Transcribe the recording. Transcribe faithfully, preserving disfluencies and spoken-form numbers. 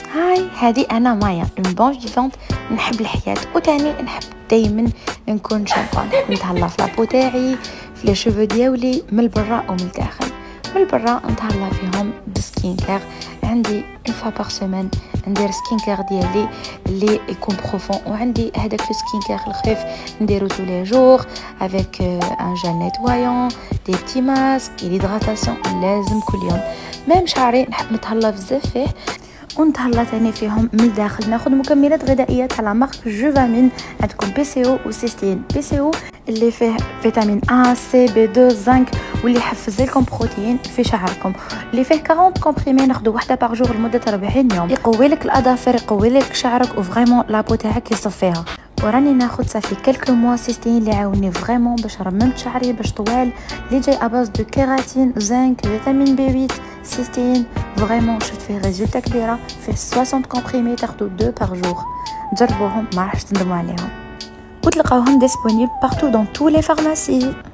هاي هذه انا مايا اون بون فيفونت. نحب الحياه وتاني نحب دائما نكون شابه، نحب نتهلا في لابو تاعي في لي شوفو ديالي من البرا ومن الداخل. من البرا نتهلا فيهم بسكين كير، عندي اون فوا بار سيمين ندير سكين كير ديالي اللي يكون بروفون، وعندي هذاك لو سكين كير الخفيف نديرو تو لي جور افيك ان جيل نيتوايون دي بتي ماسك ليدغاتاسيون لازم كل يوم. ميم شعري نحب نتهلا بزاف فيه ونتهلا تاني فيهم من الداخل. ناخذ مكملات غذائيه على مارك جوفامين. عندكم بي سي او وسيستين. بي سي او اللي فيه فيتامين ا سي بي اثنين زنك واللي يحفز لكم بروتين في شعركم، اللي فيه أربعين كومبريمي ناخذوا وحده باغ جور لمده أربعين يوم، يقوي لك الاظافر يقوي لك شعرك وفريمون لابو تاعك يصفيها. وراني ناخذ صافي كلكو موا سيستين اللي عاوني فريمون باش رممت شعري باش طوال، اللي جاي اباز دو كيراتين زنك فيتامين بي ثمانية سيستين. فريمون شفت فيه ريزولتا كبيره، فيه ستين كومبريمي تاخذوا اثنين باغ جور. جربوهم ما راحش تندموا عليهم، وتلقاوهم ديسپونيبل بارتو دون تو لي فارماسي.